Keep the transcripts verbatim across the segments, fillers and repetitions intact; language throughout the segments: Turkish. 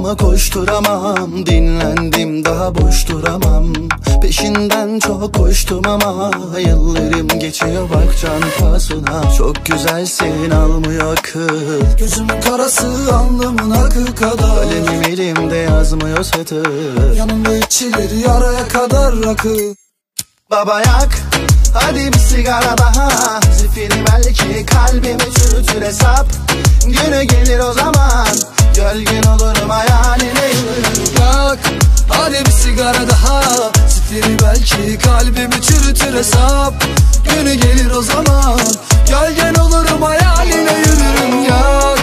ama koşturamam. Dinlendim daha boş duramam. Peşinden çok koştum ama yıllarım geçiyor bak can pahasına. Çok güzelsin almıyor akıl. Gözümün karası alnımın akı kadar. Kalemim elimde yazmıyor satır. Yanımda içilir yaraya kadar rakı. Baba yak hadi bir sigara daha. Zifiri belki kalbimi çürütür hesap. Günü gelir o zaman gölgen olurum hayaline yürürüm. Yak hadi bir sigara daha. Zifiri belki kalbimi çürütür hesap. Günü gelir o zaman gölgen olurum hayaline yürürüm. Yak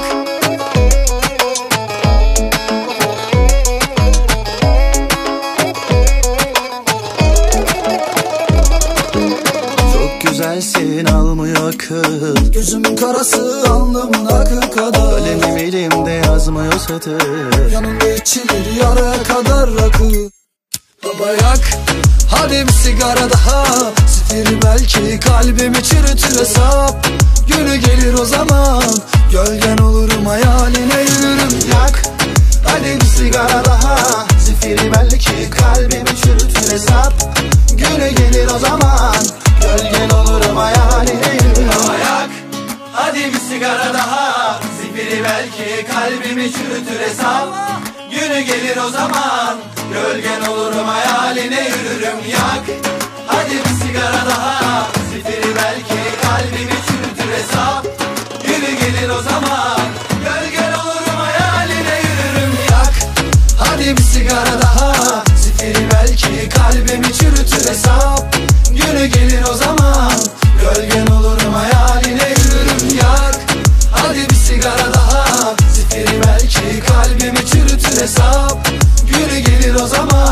güzelsin almıyor akıl. Gözümün karası alnımın akı kadar. Kalemim elimde yazmıyor satır. Yanımda içilir yaraya kadar rakı. Baba yak hadi bir sigara daha. Zifiri belki kalbimi çürütür hesap. Günü gelir o zaman gölgen olurum hayaline yürürüm. Yak hadi bir sigara daha. Zifiri belki kalbimi çürütür hesap. Günü gelir o zaman gölgen olurum hayaline yürürüm. Baba yak hadi bir sigara daha. Zifiri belki kalbimi çürütür hesap. Günü gelir o zaman gölgen olurum hayaline yürürüm. Yak hadi bir sigara daha. Zifiri belki kalbimi çürütür hesap. Günü gelir o zaman gölgen olurum hayaline yürürüm. Yak hadi bir sigara daha. Zifiri belki kalbimi çürütür hesap. Günü gelir o zaman gölgen olurum hayaline yürürüm. Yak hadi bir sigara daha. Zifiri belki kalbimi çürütür hesap. Günü gelir o zaman